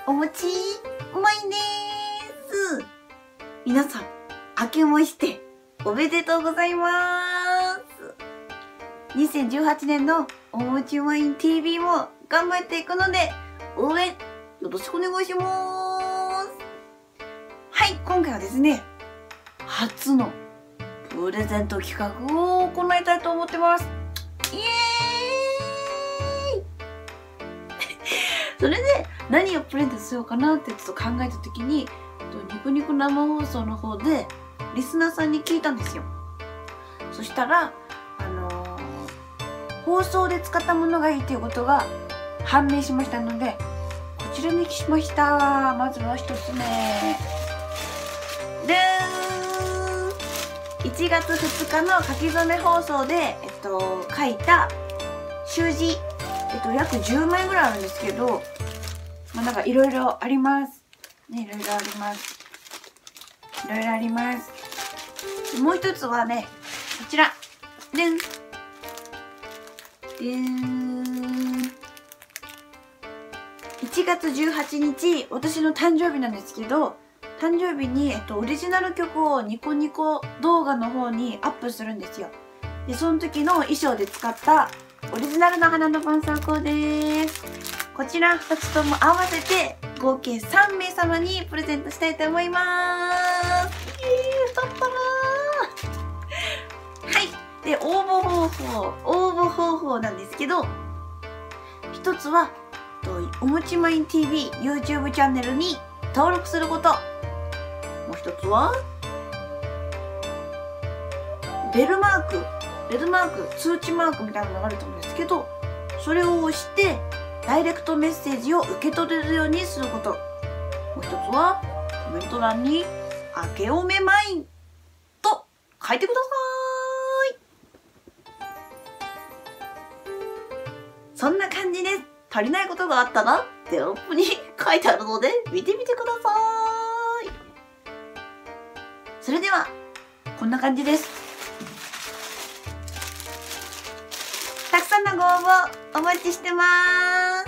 お餅うまいでーす。皆さん、明けましておめでとうございます。2018年のお餅うまい TV も頑張っていくので、応援よろしくお願いします。はい、今回はですね、初のプレゼント企画を行いたいと思ってます。イエーイそれで何をプレゼントしようかなってちょっと考えた時に、ニコニコ生放送の方でリスナーさんに聞いたんですよ。そしたら、放送で使ったものがいいということが判明しましたので、こちらにしました。まずは一つ目。でーん !1 月2日の書き初め放送で、書いた習字、約10枚ぐらいあるんですけど、なんかいろいろあります。ね、いろいろあります。いろいろあります。もう一つはね、こちら。でん。1月18日、私の誕生日なんですけど、誕生日に、オリジナル曲をニコニコ動画の方にアップするんですよ。で、その時の衣装で使ったオリジナルの花の伴奏香です。こちら2つとも合わせて合計3名様にプレゼントしたいと思います。太っ腹はい。で、応募方法なんですけど、一つは、おもちまいん TV YouTube チャンネルに登録すること。もう一つは、ベルマーク、通知マークみたいなのがあると思うんですけど、それを押して、ダイレクトメッセージを受け取れるようにすること。もう一つは、コメント欄に、明けおめまいんと書いてください。そんな感じです。足りないことがあったら、テロップに書いてあるので、見てみてください。それでは、こんな感じです。たくさんのご応募お待ちしてます。